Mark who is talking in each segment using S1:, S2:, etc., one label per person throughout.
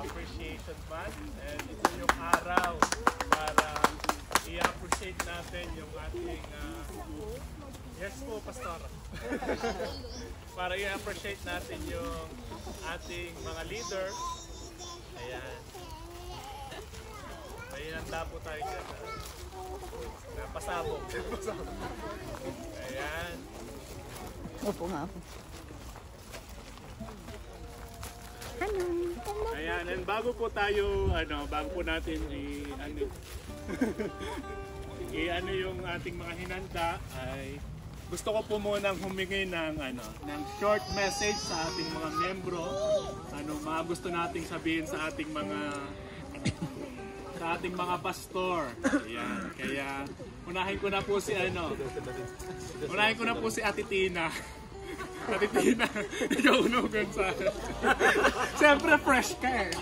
S1: Appreciation Month. And ito yung araw para i-appreciate natin yung ating yes po, Pastor. Para i-appreciate natin yung ating mga leader. Ayan. May handa po tayo dyan. Pasabog. Ayan.
S2: Opo nga ako.
S1: Ayan, and bago po tayo, bago po natin i-ano yung ating mga hinanda, ay gusto ko po munang humingi ng short message sa ating mga membro. Mga gusto nating sabihin sa ating mga pastor. Ayan, kaya unahin ko na po si Ate Tina. Ate Tina, ikaw unugan sa akin. Siyempre fresh ka eh.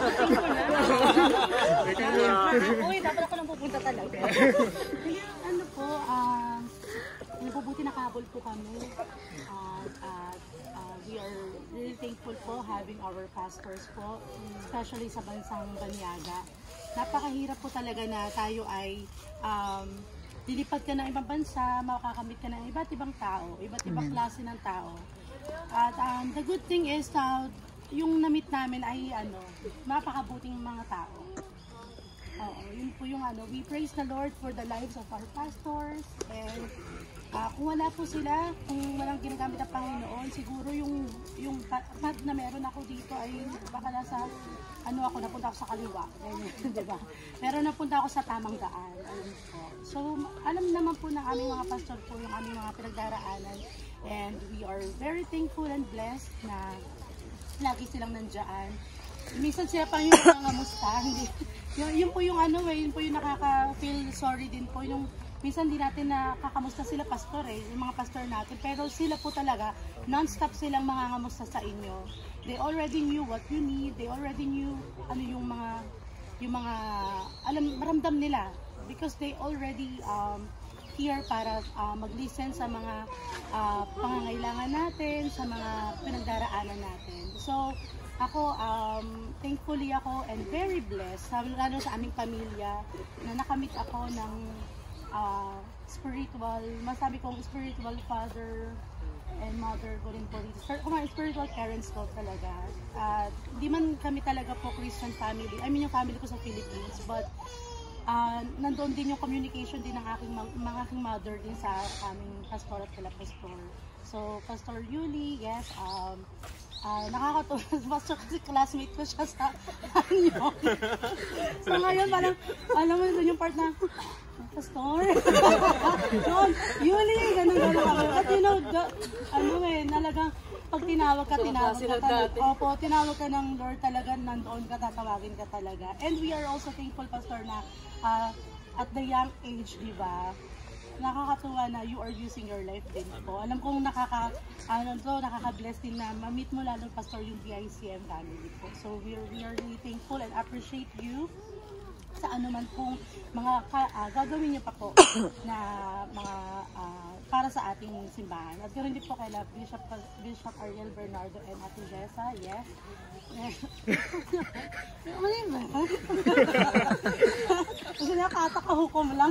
S2: Uy, dapat ako lang pupunta talaga. Ano po, nabubuti nakahabol po kami. We are really thankful po having our pastors po, especially sa bansang Banyaga. Napakahirap po talaga na tayo ay lilipad ka ng ibang bansa, makakamit ka ng iba't ibang tao, iba't ibang klase ng tao. At the good thing is, yung na-meet namin ay napakabuting mga tao. Oo, yun po yung we praise the Lord for the lives of our pastors. And kung wala po sila, kung walang ginagamit ng Panginoon, siguro yung pad na meron ako dito ay baka nasa napunta ako sa kaliwa. Diba? Pero napunta ako sa tamang daan. So, alam naman po ng aming mga pastor po yung aming mga pinagdaraanan. And we are very thankful and blessed na lagi silang nandyan. Minsan sila pa yung nangamusta. Yun po yung yun po yung nakaka-feel sorry din po. Yung minsan di natin nakakamusta sila pastor yung mga pastor natin. Pero sila po talaga, non-stop silang mangangamusta sa inyo. They already knew what you need. They already knew yung mga maramdam nila. Because they already here para mag-listen sa mga pangangailangan natin, sa mga pinagdaraanan natin. So, ako, thankfully ako and very blessed, lalo sa aming pamilya, na nakamit ako ng masabi kong spiritual father and mother ko rin po dito. Spiritual parents ko talaga. Di man kami talaga po Christian family. I mean yung family ko sa Philippines. But nandoon din yung communication din ng aking mother din sa aming pastor at pastor. So, Pastor Yuli, yes, nakakatuwa. Pastor kasi classmate ko siya sa anyo. So ngayon parang, alam mo doon yung part na, Pastor? Yuli, ganun. But you know, talagang pag tinawag ka talaga. Opo, tinawag ka ng Lord talaga, nandoon ka, tatawagin ka talaga. And we are also thankful, Pastor, na at the young age, di ba? Nakakatuwa na you are using your life din po. Alam kong nakaka-bless din na ma-meet mo lalo, Pastor, yung DICM family po. So we are really thankful and appreciate you sa anuman pong mga gagawin niyo pa po na mga para sa ating simbahan. At ganoon din po kay Bishop Ariel Bernardo and Ate Jessa, yes. Ano yun ba? Kasi nakatakahukom lang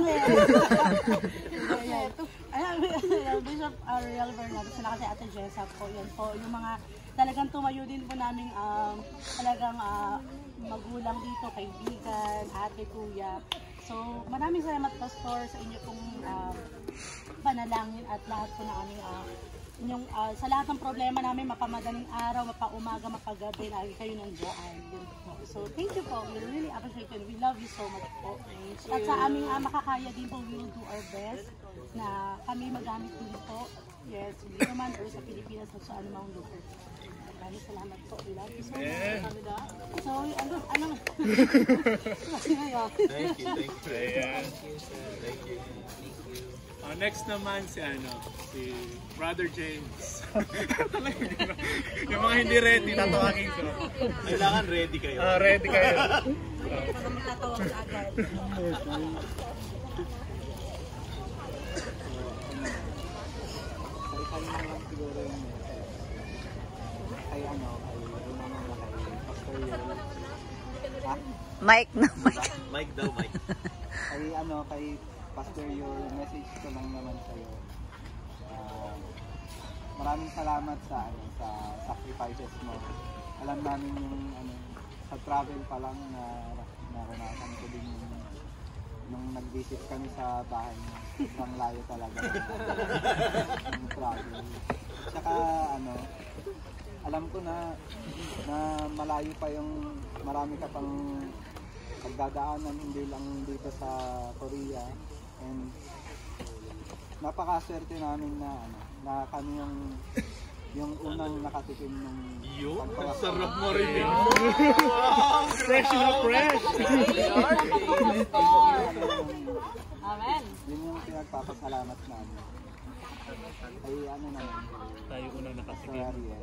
S2: Bishop Ariel Bernardo, sila kasi Ate Jessa po, yan po. Yung mga talagang tumayo din po namin talagang magulang dito, kaibigan, ate, kuya. So, maraming salamat, Pastor, sa inyo pong panalangin at lahat po na aming sa lahat ng problema namin, mapamadaling araw, mapaumaga, mapagabi, lagi kayo nandiyan. So, thank you po. We really appreciate it. We love you so much po. At sa aming makakaya din po, we will do our best na kami magamit din po. Yes, hindi naman or sa Pilipinas at sa anumang lugar. Maraming salamat po. We love you so much. So,
S1: Thank you. Next naman si Brother James. Yung mga hindi ready, tatawagin ko.
S3: Kailangan ready kayo.
S1: Ready kayo.
S2: Para magtatawag sa agad.
S4: Kaya ay umama na kay Pastor Yuli. Mike na Mike.
S3: Mike daw, Mike.
S5: Kay Pastor, your message ko lang naman sa'yo. Maraming salamat sa sacrifices mo. Alam namin yung sa travel pa lang na naranasan ko din nung nag-visit kami sa bahay mo. Sobrang layo talaga yung travel. Tsaka alam ko na malayo pa yung marami ka pang pagdadaanan, hindi lang dito sa Korea. And napakaswerte namin na kami yung unang nakatikim ng
S3: Sarap mo rin.
S1: Fresh na fresh!
S2: Amen.
S5: Yun yung pinagpapasalamat namin. Ay naman.
S1: Tayo unang nakatikim.
S5: Sa Ariel.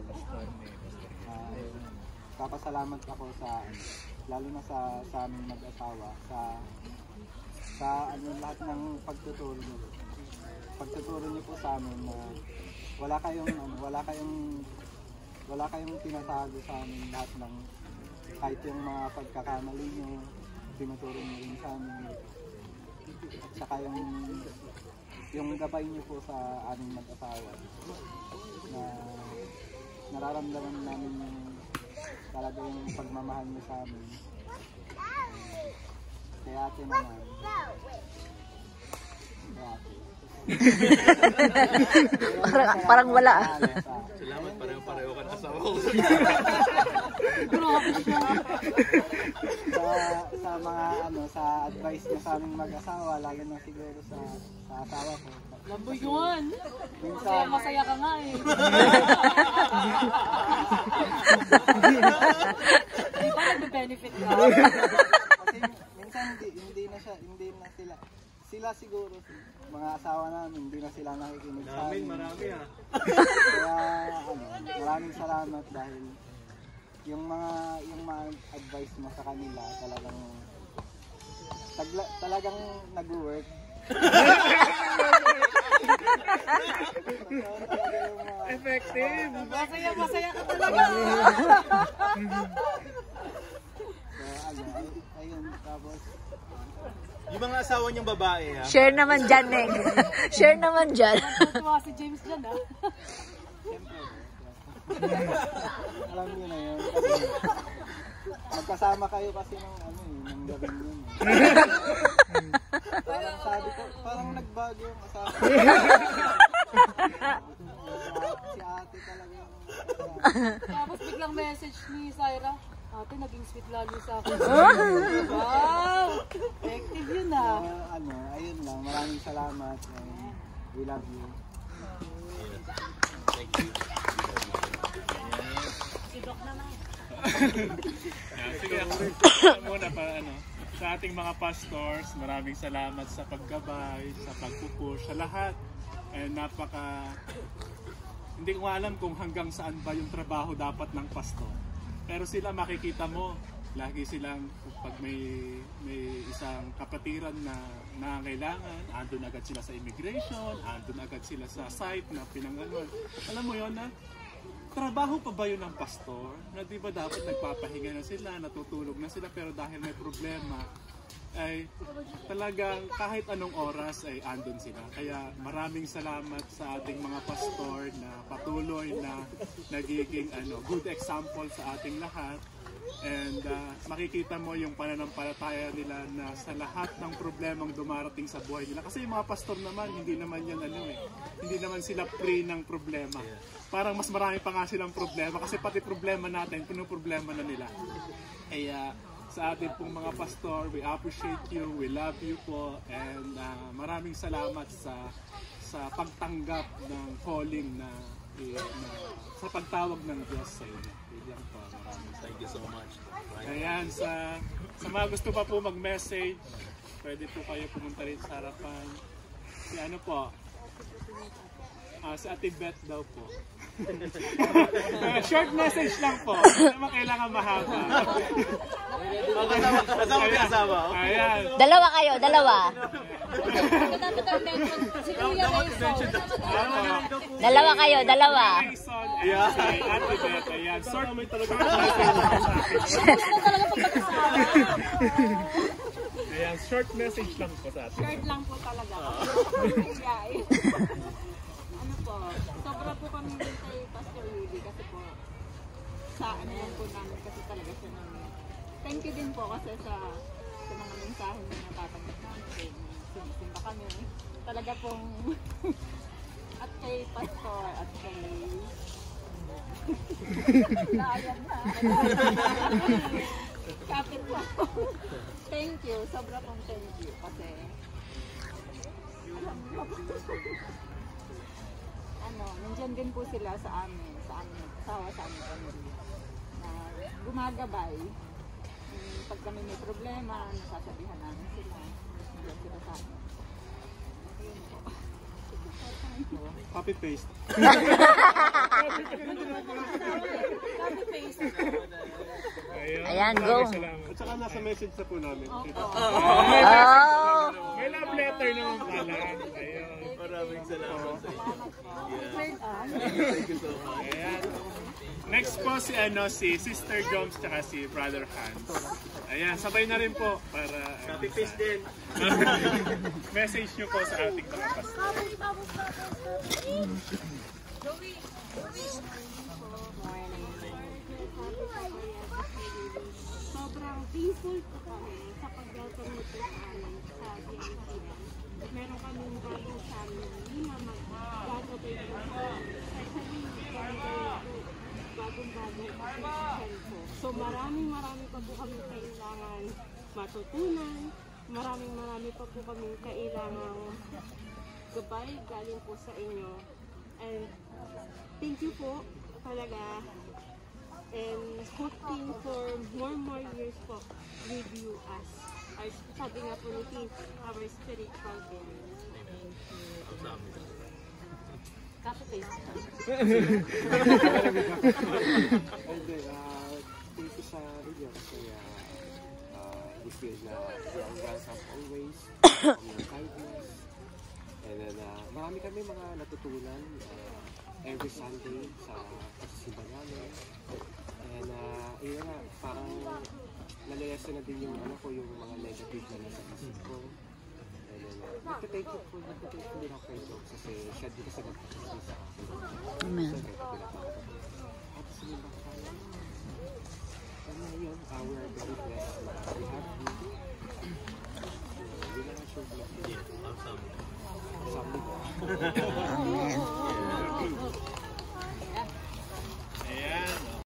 S5: Papasalamat ako lalo na sa aming mag-asawa, sa lahat ng pagtuturo niyo po sa amin na wala kayong tinatago sa amin, lahat ng kahit yung mga pagkakamali niyo tinuturo niyo rin sa amin, at saka yung gabay niyo po sa aming mag-asawa na nararamdaman namin yung talaga yung pagmamahal niyo sa amin. Kaya ate naman.
S4: Parang wala.
S3: Salamat, pareho ka na sa ako.
S5: sa mga sa advice niyo sa aming mag-asawa, lalo na siguro sa asawa ko.
S2: Lamboy yun.
S5: Minsan,
S2: Masaya ka nga eh. Di ba nagbe-benefit ka?
S5: kasi minsan hindi na sila siguro, mga asawa namin, hindi na sila nakikinig sa amin.
S3: Marami
S5: Kaya maraming salamat dahil yung mga advice mo sa kanila talagang nag-work.
S1: Effective!
S2: Masaya ka talaga.
S5: So ayun, tapos
S3: Yung mga asawa niyang babae, ha?
S4: Share naman dyan, eh. Share naman dyan.
S2: Tuwa si James dyan, ha?
S5: alam niyo na yun. Kasi magkasama kayo kasi ng gabing yun. Parang sabi ko, parang nagbago yung asawa. Si ate talaga yung
S2: Tapos biglang message ni Syra, ate, naging sweet lalo sa akin. Wow! Effective yun, ha?
S5: ayun lang. Maraming salamat. We love you.
S3: Thank you.
S2: Si Doc naman.
S1: Sige, ako muna sa ating mga pastors, maraming salamat sa paggabay, sa pagpupush, sa lahat. And hindi ko alam kung hanggang saan ba yung trabaho dapat ng pastor. Pero sila makikita mo, lagi silang pag may isang kapatiran na nangangailangan, andun agad sila sa immigration, andun agad sila sa site na pinangalan. Alam mo yon na trabaho pa ba yun ng pastor? Na di ba dapat nagpapahinga na sila, natutulog na sila, pero dahil may problema, ay talagang kahit anong oras ay andun sila. Kaya maraming salamat sa ating mga pastor na patuloy na nagiging good example sa ating lahat. And makikita mo yung pananampalataya nila na sa lahat ng problemang dumarating sa buhay nila. Kasi yung mga pastor naman, hindi naman yan hindi naman sila free ng problema. Parang mas marami pa nga silang problema kasi pati problema natin, pinoproblema na nila. Kaya sa atin pong mga pastor, we appreciate you, we love you po, and maraming salamat sa pagtanggap ng calling na sa pagtawag ng Diyos sa inyo.
S3: Thank you so much.
S1: Ayan, sa mga gusto pa po mag-message, pwede po kayo pumunta rin sa harapan. Si si Ate Beth daw po. Short message lang po. Hindi naman kailangan mahaba.
S3: Kasama.
S1: Ayan.
S4: Dalawa kayo, dalawa.
S2: Si Kuya Nelson.
S4: Dalawa kayo, dalawa.
S1: Ayan, si Ate Beth. Ayan. Short mo talaga.
S2: Talaga pag mag-asawa.
S1: Ayan, short message lang po sa atin.
S6: Short lang po talaga. Guys. Ano po, sobra po kami din kay Pastor Rudy kasi po sa ano yan po namin kasi talaga siya namin. Thank you din po kasi sa mga mensahe na natatanggap namin. Sinisimba kami. Talaga pong at kay Pastor at kay Layan na. Kapit po. Thank you. Sobra pong thank you. Kasi ano, nandyan din po sila sa amin pamilya na gumagabay. Pag kami may problema, nasasabihan namin sila. Nandyan sila sa amin. Ayun po.
S5: Copy paste.
S4: Ayan, go.
S5: At saka nasa message na po namin.
S4: Oh!
S1: May love letter naman pala. Ayun.
S3: Maraming salamat sa inyo.
S6: Thank
S3: you so much.
S1: Ayan. Next po si Sister Joms tsaka si Brother Hans. Ayan, sabay na rin po para
S3: Copy paste din.
S1: message nyo po sa ating mga pastor.
S6: Sobrang thankful po kami sa pag-welcome nito sa amin sa DICM. Meron kaming bagong family na mag-gataway po sa especially bagong-bagong position po. So maraming pa po kami kailangan matutunan. Maraming pa po kami kailangan gabay galing po sa inyo. And thank you po talaga. And hoping for more years po with you as sabi nga po ni King, our spiritual parents. Copy-paste.
S5: Hindi, thank you sa video kasi we feel na you are welcome always from your kindness. And then marami kami mga natutunan every Sunday sa pagsisimba namin. And yun nga, parang nalilesa na din yung ano ko, yung mga negative na nasa isip ko. And then nagtatake it po din ako kay Joe kasi siya din kasi nagpapasali sa akin.
S4: Amen.
S5: So kaya pinapakita ko. At sinimba ko tayo. And yun, we are very blessed na we have you. So yun lang ang show ko.
S3: Awesome.
S5: Sabi ko.